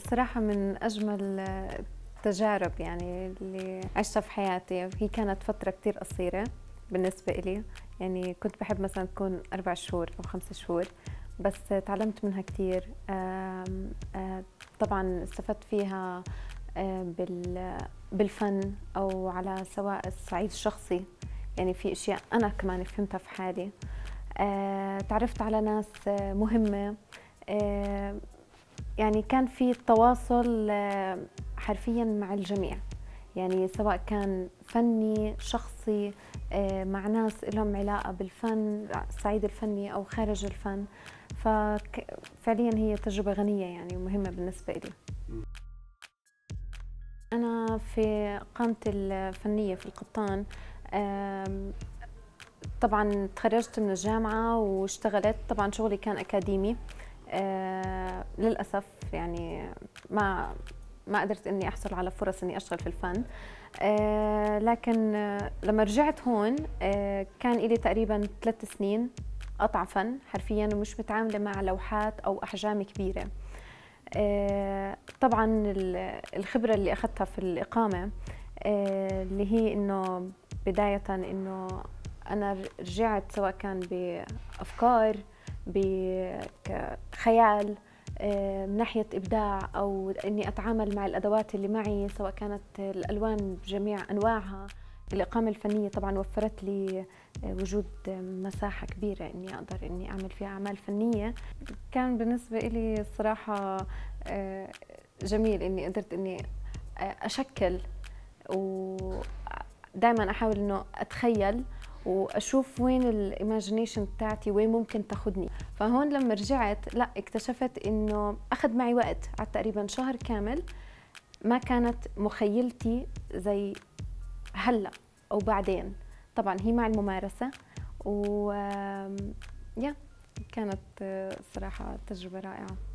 صراحة من أجمل التجارب يعني اللي عشتها في حياتي. هي كانت فترة كتير قصيرة بالنسبة إلي، يعني كنت بحب مثلا تكون 4 شهور أو 5 شهور، بس تعلمت منها كتير. طبعا استفدت فيها بالفن أو على سواء الصعيد الشخصي، يعني في أشياء أنا كمان فهمتها في حالي. تعرفت على ناس مهمة. يعني كان في تواصل حرفيا مع الجميع، يعني سواء كان فني شخصي مع ناس لهم علاقة بالفن، الصعيد الفني أو خارج الفن. ففعليا هي تجربة غنية يعني ومهمة بالنسبة لي. أنا في قامتي الفنية في القطان، طبعا تخرجت من الجامعة واشتغلت. طبعا شغلي كان أكاديمي، للأسف يعني ما قدرت إني أحصل على فرص إني أشتغل في الفن. لكن لما رجعت هون كان إلي تقريبا 3 سنين قطع فن حرفيا، ومش متعاملة مع لوحات أو أحجام كبيرة. طبعا الخبرة اللي أخذتها في الإقامة اللي هي إنه بداية إنه أنا رجعت سواء كان بأفكار، بخيال، من ناحية إبداع، أو إني أتعامل مع الأدوات اللي معي سواء كانت الألوان بجميع أنواعها. الإقامة الفنية طبعاً وفرت لي وجود مساحة كبيرة إني أقدر إني أعمل فيها أعمال فنية. كان بالنسبة إلي الصراحة جميل إني قدرت إني أشكل، ودائما أحاول إنه أتخيل واشوف وين الايماجينيشن بتاعتي وين ممكن تاخذني. فهون لما رجعت لا اكتشفت انه اخذ معي وقت، على تقريبا شهر كامل ما كانت مخيلتي زي هلا او بعدين. طبعا هي مع الممارسه و يا كانت صراحه تجربه رائعه.